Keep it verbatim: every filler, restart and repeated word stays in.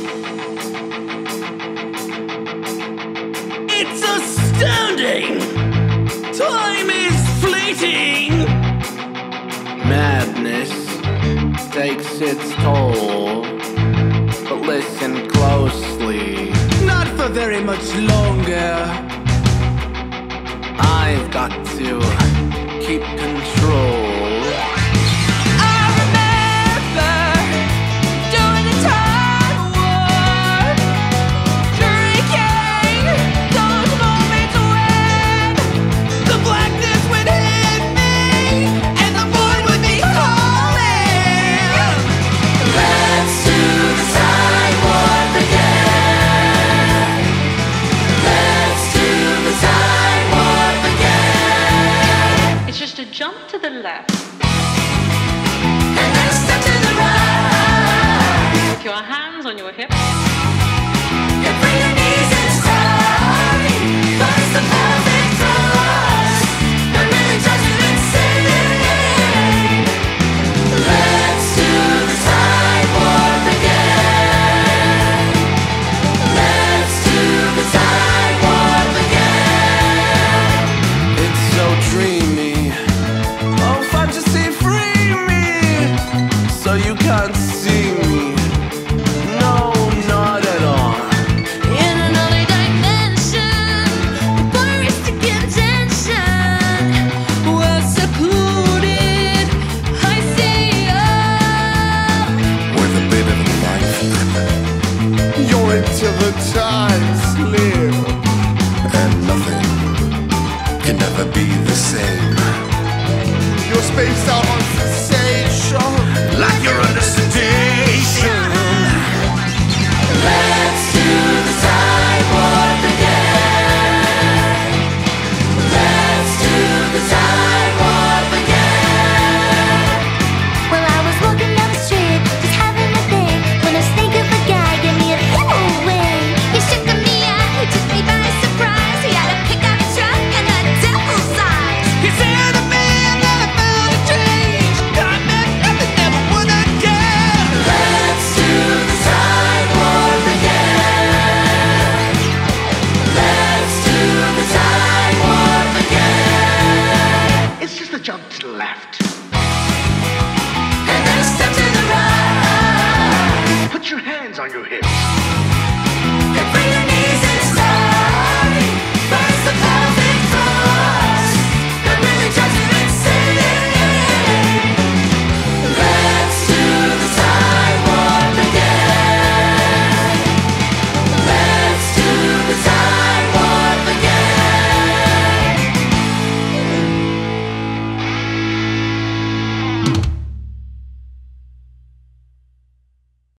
It's astounding! Time is fleeting! Madness takes its toll, but listen closely. Not for very much longer. I've got to keep control. Jump to the left. And then step to the right. With your hands on your hips. And bring your knees inside. Find the perfect touch. That really drives you insane. Let's do the sidewalk again. Let's do the sidewalk again. It's so dreamy. So you can't see me. No, not at all. In another dimension, voyeuristic intention. We're secluded, I see you. With a bit of life, You're into the times, live. and nothing can ever be the same. You're spaced out on